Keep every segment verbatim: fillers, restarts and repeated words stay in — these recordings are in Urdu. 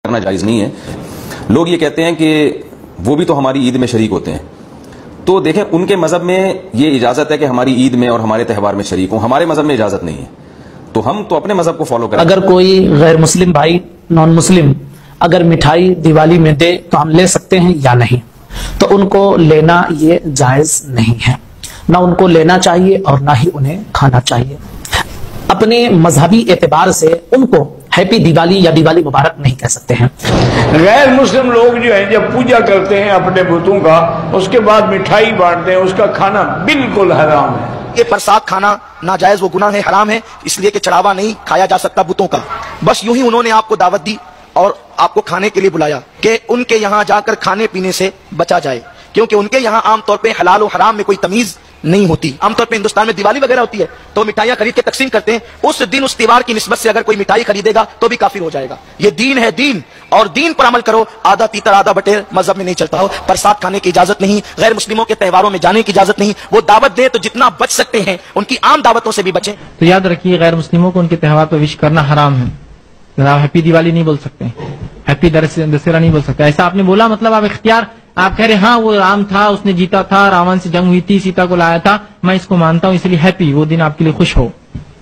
کرنا جائز نہیں ہے. لوگ یہ کہتے ہیں کہ وہ بھی تو ہماری عید میں شریک ہوتے ہیں. تو دیکھیں ان کے مذہب میں یہ اجازت ہے کہ ہماری عید میں اور ہمارے تہوار میں شریک ہوں. ہمارے مذہب میں اجازت نہیں ہے, تو ہم تو اپنے مذہب کو فالو کریں. اگر کوئی غیر مسلم بھائی نان مسلم اگر مٹھائی دیوالی میں دے تو ہم لے سکتے ہیں یا نہیں؟ تو ان کو لینا یہ جائز نہیں ہے, نہ ان کو لینا چاہیے اور نہ ہی انہیں کھانا چاہیے. اپنے مذہبی اعتبار سے ان کو ہیپی دیوالی یا دیوالی مبارک نہیں کہہ سکتے ہیں. غیر مسلم لوگ جو ہیں جب پوجا کرتے ہیں اپنے بتوں کا, اس کے بعد مٹھائی بانٹتے ہیں, اس کا کھانا بالکل حرام ہے. یہ پرساد کھانا ناجائز وہ گناہ ہے, حرام ہے, اس لیے کہ چڑھاوا نہیں کھایا جا سکتا بتوں کا. بس یوں ہی انہوں نے آپ کو دعوت دی اور آپ کو کھانے کے لیے بلایا کہ ان کے یہاں جا کر کھانے پینے سے بچا جائے, کیونکہ ان کے یہاں عام طور پہ حلال و حرام میں کوئی تمیز نہیں ہوتی. عام طور پہ ہندوستان میں دیوالی وغیرہ ہوتی ہے تو مٹھائیاں خرید کے تقسیم کرتے ہیں. اس دن اس تہوار کی نسبت سے اگر کوئی مٹھائی خریدے گا تو بھی کافر ہو جائے گا. یہ دین ہے, دین, اور دین پر عمل کرو. آدھا تیتر آدھا بٹیر مذہب میں نہیں چلتا ہو. پرساد کھانے کی اجازت نہیں, غیر مسلموں کے تہواروں میں جانے کی اجازت نہیں. وہ دعوت دے تو جتنا بچ سکتے ہیں ان کی عام دعوتوں سے بھی بچیں. تو یاد رکھیے غیر مسلموں کو ان کے تہوار پہ وش کرنا حرام ہے. آپ ہیپی دیوالی نہیں بول سکتے, ہیپی دسہرا نہیں بول سکتے. ایسا آپ نے بولا مطلب آپ اختیار آپ کہہ رہے ہاں وہ رام تھا, اس نے جیتا تھا, راون سے جنگ ہوئی تھی, سیتا کو لایا تھا, میں اس کو مانتا ہوں اس لیے ہیپی, وہ دن آپ کے لیے خوش ہو.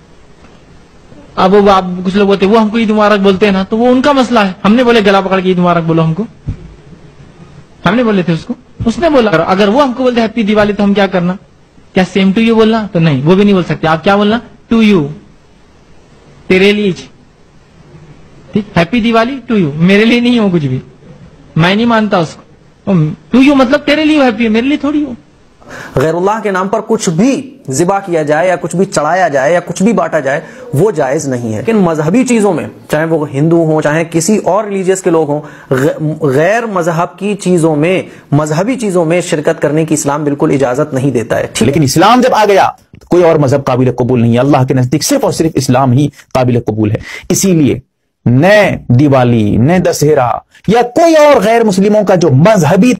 اب وہ آپ کچھ لوگ بولتے وہ ہم کو عید مبارک بولتے ہیں نا, تو وہ ان کا مسئلہ ہے. ہم نے بولے گلا پکڑ کے عید مبارک بولو ہم کو, ہم نے بولے تھے اس کو, اس نے بولا. اگر وہ ہم کو بولتے ہیپی دیوالی تو ہم کیا کرنا؟ کیا سیم ٹو یو بولنا؟ تو نہیں, وہ بھی نہیں بول سکتے. آپ کیا بولنا؟ ٹو یو, تیرے لیے. ٹھیک, ہیپی دیوالی ٹو یو, میرے لیے نہیں ہو کچھ بھی, میں نہیں مانتا اس کو. ٹو یو مطلب تیرے لیے ہیپی ہے, میرے لیے تھوڑی ہو. غیر اللہ کے نام پر کچھ بھی ذبح کیا جائے یا کچھ بھی چڑھایا جائے یا کچھ بھی بانٹا جائے وہ جائز نہیں ہے. لیکن مذہبی چیزوں میں, چاہے وہ ہندو ہوں چاہے کسی اور ریلیجیس کے لوگ ہوں, غیر مذہب کی چیزوں میں مذہبی چیزوں میں شرکت کرنے کی اسلام بالکل اجازت نہیں دیتا ہے. لیکن اسلام جب آ گیا کوئی اور مذہب قابل قبول نہیں ہے. اللہ کے نزدیک صرف اور صرف اسلام ہی قابل قبول ہے. اسی لیے نئے دیوالی, نئے دسہرا یا کوئی اور غیر مسلموں کا جو مذہبی